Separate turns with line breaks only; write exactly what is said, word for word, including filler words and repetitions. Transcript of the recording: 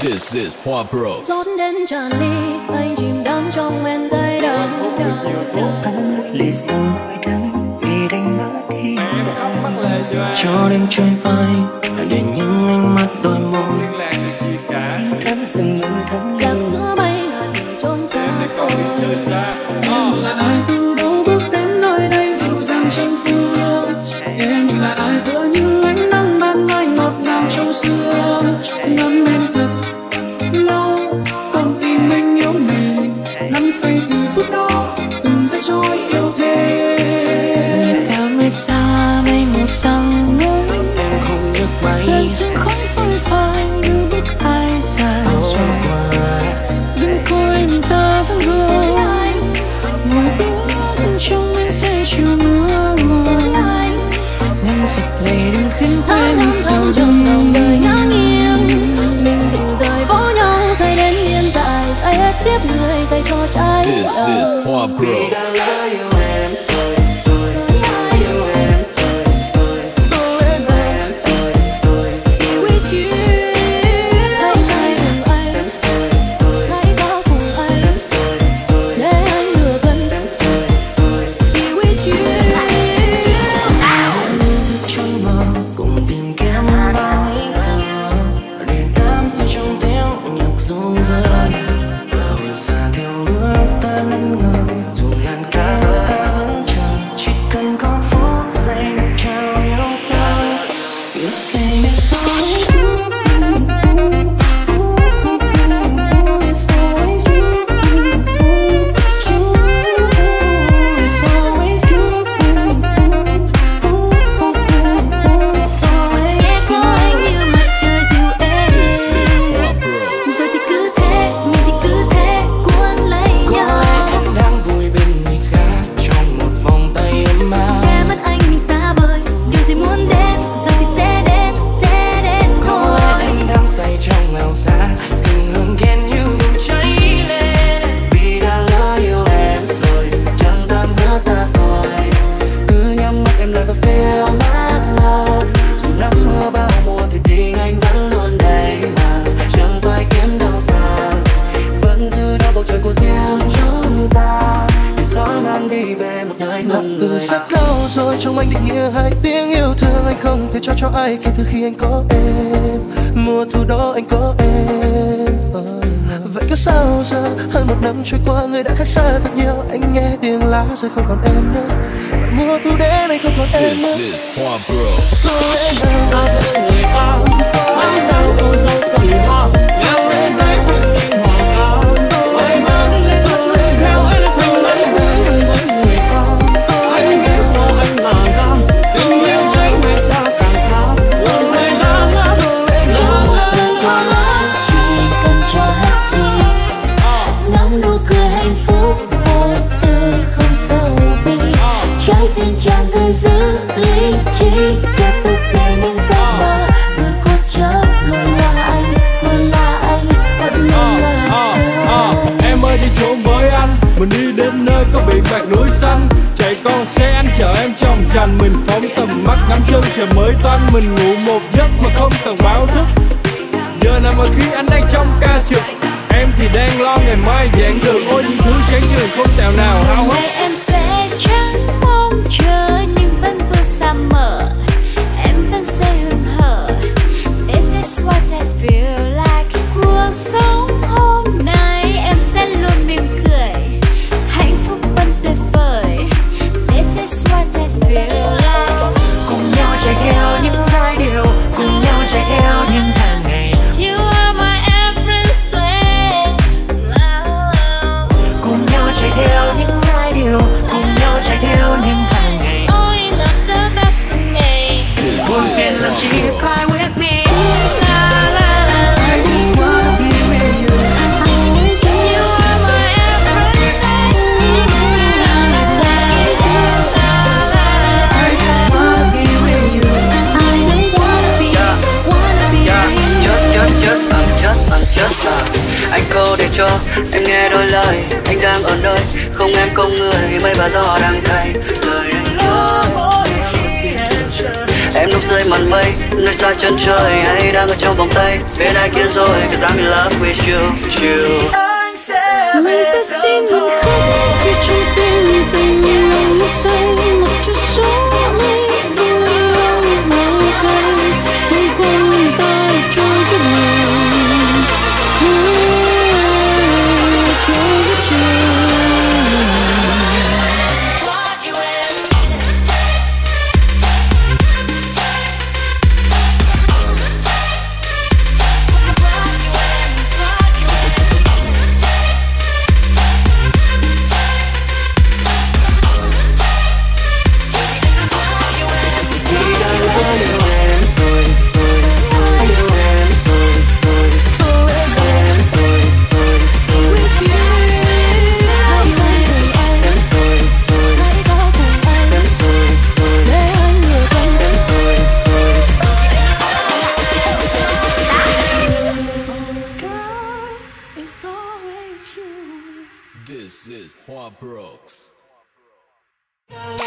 This is Hoa Bros.
Rót đến tràn ly, anh chìm đắm trong men cay đắng.
Anh ngất lệ sau nỗi đắng vì đánh mất hy vọng. Cho đêm trôi phai để những ánh mắt đôi môi. Tiếng thắm dừng như thấm
Lạc
lưu.
giữa mây ngàn người trốn xa xôi.
Em là ai từ đâu bước đến nơi đây dịu dàng trên phương. Em là ai tựa như ánh nắng ban mai ngọt ngào trong sương. Ngắm em thật lâu, con tim anh yếu mềm. Nắm say từ phút đó, từng giây trôi yêu thêm.
Nhịp theo mây xa, mây mù sang ngối. Em không nhấc máy. Lần sương khói phôi phai như bức ai xa rồi. Đừng coi mình ta vẫn gương. Ngồi bước trong anh sẽ chiều mưa mưa. Ngăn giật lệ đừng khiến quên đi sau
trong lòng đời ngã nghiêng. Mình từng rời bỏ nhau, dây đến điên dại, dây hết tiếp người, dây cho trái
This is Hoa Bros.
Rất lâu rồi trong anh định nghĩa hai tiếng yêu thương anh không thể cho cho ai kể từ khi anh có em. Mùa thu đó anh có em. Vậy cứ sao giờ hơn một năm trôi qua người đã khác xa thật nhiều. Anh nghe tiếng lá rơi không còn em nữa. Vậy mùa thu đến anh không còn em nữa.
This is Hoa Bros.
Rồi em nào là người ao mang dao cô dâu tùy hoa leo lên đây phương nhìn hoàng cao. Tôi mang tôi lên theo anh là tình anh với người con. Anh biết sao anh mà ra tình yêu anh mai xa càng xa. Buồn người đã ngã đường lên đường
chỉ cần cho happy, ngắm nụ cười hạnh phúc vô tư không sâu bi. Trái tim chẳng người giữ lý trí, kết thúc để những giấc mơ. Người cố chấp luôn là anh, luôn là anh, vẫn luôn là anh.
Em ơi đi trốn với anh, mình đi đến nơi có biển bạc núi xanh. Chạy con xe anh chở em trong trành, mình phóng tầm mắt ngắm chân trời mới toanh. Mình ngủ một giấc mà không cần báo thức. Giờ nào mà khi anh đang trong ca trực, em thì đang lo ngày mai giảng đường. Ôi những thứ chán chường không tèo nào háo hức.
Em sẽ chẳng mong chờ nhưng vẫn vừa xa mở. Em vẫn sẽ hững hở. This is what I feel like. Cuộc sống hôm nay em sẽ luôn mỉm cười, hạnh phúc vẫn tuyệt vời. This is what I feel like.
cùng nhau chạy theo những giai điệu, cùng nhau chạy theo những tháng ngày.
You are my everything.
Cùng nhau chạy theo những giai điệu, cùng nhau chạy theo những tháng ngày.
Oh, you love the best of me.
Buồn phiền làm chi fly with me. I just wanna be with you.
You are my everything.
I just wanna be with you.
I just wanna be, wanna be with you.
Just, just, just, I'm just, I'm just uh. Anh câu để cho em nghe đôi lời. Anh đang ở nơi không em không người, mây và gió đang thay lời anh nhớ mỗi khi em chờ. Em núp dưới màn mây, nơi xa chân trời hay đang ở trong vòng tay bên ai kia rồi, cause I'm in love with you, you.
Người ta xin mình khóc khi trong tim tình lòng như say mặc cho gió mây vang lên màu cay bâng khuâng mình ta để trôi rất nhiều trôi rất chiều.
This is Juan Brooks.